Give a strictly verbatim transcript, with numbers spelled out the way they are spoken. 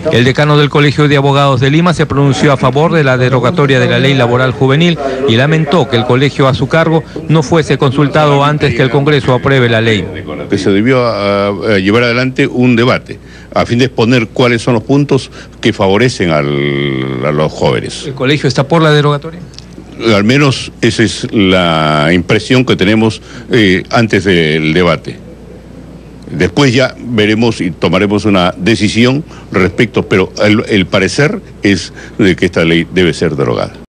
El decano del Colegio de Abogados de Lima se pronunció a favor de la derogatoria de la Ley Laboral Juvenil y lamentó que el colegio a su cargo no fuese consultado antes que el Congreso apruebe la ley. Que se debió uh, llevar adelante un debate a fin de exponer cuáles son los puntos que favorecen al, a los jóvenes. ¿El colegio está por la derogatoria? Al menos esa es la impresión que tenemos eh, antes del debate. Después ya veremos y tomaremos una decisión respecto, pero el, el parecer es de que esta ley debe ser derogada.